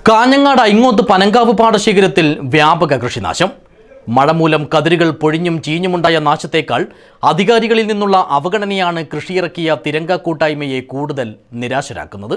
കാഞ്ഞങ്ങാട് ഇങ്ങോട്ട് പനങ്കാവ് പാടശേഖരത്തിൽ വ്യാപക കൃഷിനാശം. മഴ മൂലം കതിരുകൾ പൊഴിഞ്ഞും ചീഞ്ഞുമുണ്ടായ നാശത്തേക്കാൾ അധികാരികളിൽ നിന്നുള്ള അവഗണനയാണ് കൃഷിയിറക്കിയ തിരങ്ക കൂട്ടായ്മയെ കൂടുതൽ നിരാശരാക്കുന്നത്.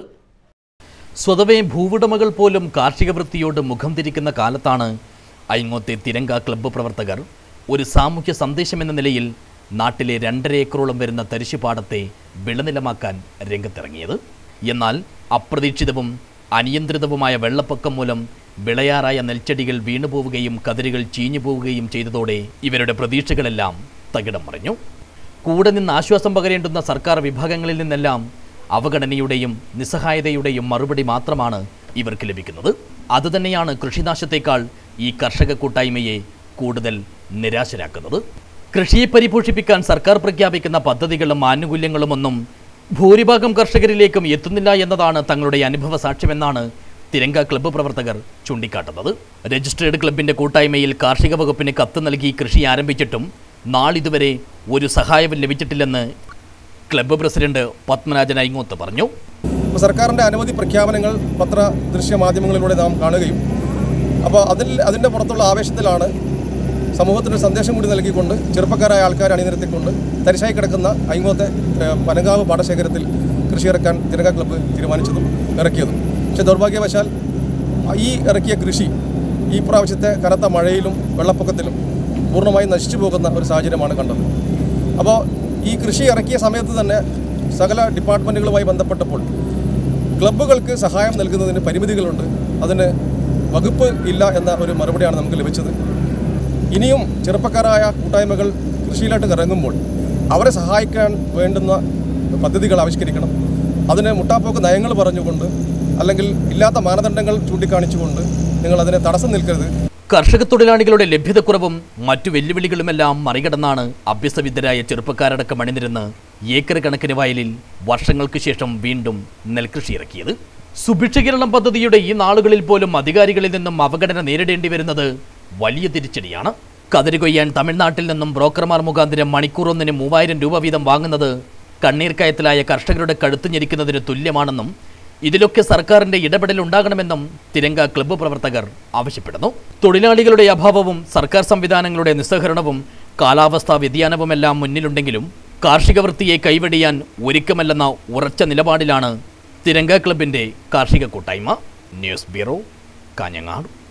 സ്വതവേ ഭൂവുടമകൾ പോലും കാർഷിക വൃത്തിയോട് മുഖം തിരിക്കുന്ന കാലത്താണ് ഇങ്ങോത്തെ തിരങ്ക ക്ലബ്ബ് പ്രവർത്തകർ ഒരു സാമൂഹ്യ സന്ദേശമെന്ന നിലയിൽ നാട്ടിലെ 2.5 ഏക്കറോളം വരുന്ന തരിശുപാടത്തെ വിളനിലമാക്കാൻ രംഗത്തിറങ്ങിയത്. എന്നാൽ അപ്രതീക്ഷിതവും അനിയന്ത്രിതവുമായ വെള്ളപ്പൊക്കം മൂലം വിളയാറായ നെൽച്ചെടികൾ വീണുപോവുകയും കതിരുകൾ ചീഞ്ഞുപോവുകയും ചെയ്തതോടെ ഇവരുടെ പ്രതീക്ഷകളെല്ലാം തകിടം മറിഞ്ഞു. കൂടെ നിന്ന് ആശ്വാസം പകരേണ്ടുന്ന സർക്കാർ വിഭാഗങ്ങളിൽ നിന്നെല്ലാം അവഗണനയുടെയും നിസ്സഹായതയുടെയും മറുപടി മാത്രമാണ് ഇവർക്ക് ലഭിക്കുന്നത്. അതുതന്നെയാണ് കൃഷിനാശത്തേക്കാൾ ഈ കർഷക കൂട്ടായ്മയെ കൂടുതൽ നിരാശരാക്കുന്നത്. കൃഷിയെ പരിപോഷിപ്പിക്കാൻ സർക്കാർ പ്രഖ്യാപിക്കുന്ന പദ്ധതികളും ആനുകൂല്യങ്ങളുമൊന്നും ഭൂരിഭാഗം കർഷകരിലേക്കും എത്തുന്നില്ല എന്നതാണ് തങ്ങളുടെ അനുഭവ സാക്ഷ്യമെന്നാണ് തിരങ്ക ക്ലബ്ബ് പ്രവർത്തകർ ചൂണ്ടിക്കാട്ടുന്നത്. രജിസ്ട്രേഡ് ക്ലബിന്റെ കൂട്ടായ്മയിൽ കാർഷിക വകുപ്പിന് കത്ത് നൽകി കൃഷി ആരംഭിച്ചിട്ടും നാളിതുവരെ ഒരു സഹായവും ലഭിച്ചിട്ടില്ലെന്ന് ക്ലബ്ബ് പ്രസിഡന്റ് പത്മരാജൻ ഇങ്ങോട്ട് പറഞ്ഞു. സർക്കാരിൻ്റെ അനവധി പ്രഖ്യാപനങ്ങൾ പത്ര ദൃശ്യ മാധ്യമങ്ങളിലൂടെ നാം കാണുകയും അതിൻ്റെ പുറത്തുള്ള ആവേശത്തിലാണ് സമൂഹത്തിന് സന്ദേശം കൂടി നൽകിക്കൊണ്ട് ചെറുപ്പക്കാരായ ആൾക്കാരെ അണിനിരത്തിക്കൊണ്ട് തരിശായി കിടക്കുന്ന ഇങ്ങോത്തെ പനങ്കാവ് പാടശേഖരത്തിൽ കൃഷി ഇറക്കാൻ തിരങ്ക ക്ലബ്ബ് തീരുമാനിച്ചതും ഇറക്കിയതും. പക്ഷേ ദൗർഭാഗ്യവശാൽ ഈ ഇറക്കിയ കൃഷി ഈ പ്രാവശ്യത്തെ കനത്ത മഴയിലും വെള്ളപ്പൊക്കത്തിലും പൂർണ്ണമായും നശിച്ചു പോകുന്ന ഒരു സാഹചര്യമാണ് കണ്ടത്. അപ്പോൾ ഈ കൃഷി ഇറക്കിയ സമയത്ത് തന്നെ സകല ഡിപ്പാർട്ട്മെൻറ്റുകളുമായി ബന്ധപ്പെട്ടപ്പോൾ ക്ലബ്ബുകൾക്ക് സഹായം നൽകുന്നതിന് പരിമിതികളുണ്ട്, അതിന് വകുപ്പ് ഇല്ല എന്ന ഒരു മറുപടിയാണ് നമുക്ക് ലഭിച്ചത്. ഇനിയും ചെറുപ്പക്കാരായ കൂട്ടായ്മകൾ കൃഷിയിലോട്ട് ഇറങ്ങുമ്പോൾ അവരെ സഹായിക്കാൻ വേണ്ടുന്ന പദ്ധതികൾ ആവിഷ്കരിക്കണം. അതിന് മുട്ടാപ്പോക്ക് നയങ്ങൾ പറഞ്ഞുകൊണ്ട് അല്ലെങ്കിൽ ഇല്ലാത്ത മാനദണ്ഡങ്ങൾ ചൂണ്ടിക്കാണിച്ചുകൊണ്ട് നിങ്ങൾ അതിനെ തടസ്സം നിൽക്കരുത്. കർഷക തൊഴിലാളികളുടെ ലഭ്യതക്കുറവും മറ്റു വെല്ലുവിളികളുമെല്ലാം മറികടന്നാണ് അഭ്യസ്തവിദ്യരായ ചെറുപ്പക്കാരടക്കം അണിനിരുന്ന് ഏക്കർ കണക്കിന് വയലിൽ വർഷങ്ങൾക്ക് ശേഷം വീണ്ടും നെൽകൃഷി ഇറക്കിയത്. സുഭിക്ഷ കേരളം പദ്ധതിയുടെ ഈ നാളുകളിൽ പോലും അധികാരികളിൽ നിന്നും അവഗണന നേരിടേണ്ടി വരുന്നത് വലിയ തിരിച്ചടിയാണ്. കതിര് കൊയ്യാൻ തമിഴ്നാട്ടിൽ നിന്നും ബ്രോക്കർമാർ മുഖാന്തരം മണിക്കൂറൊന്നിന് 3000 രൂപ വീതം വാങ്ങുന്നത് കണ്ണീർക്കയത്തിലായ കർഷകരുടെ കഴുത്ത് ഞെരിക്കുന്നതിന് തുല്യമാണെന്നും ഇതിലൊക്കെ സർക്കാരിന്റെ ഇടപെടൽ ഉണ്ടാകണമെന്നും തിരങ്ക ക്ലബ്ബ് പ്രവർത്തകർ ആവശ്യപ്പെടുന്നു. തൊഴിലാളികളുടെ അഭാവവും സർക്കാർ സംവിധാനങ്ങളുടെ നിസ്സഹകരണവും കാലാവസ്ഥാ വ്യതിയാനവുമെല്ലാം മുന്നിലുണ്ടെങ്കിലും കാർഷിക വൃത്തിയെ കൈവെടിയാൻ ഒരുക്കമല്ലെന്ന ഉറച്ച നിലപാടിലാണ് തിരങ്ക ക്ലബിന്റെ കാർഷിക കൂട്ടായ്മ. News bureau, Kanhangad.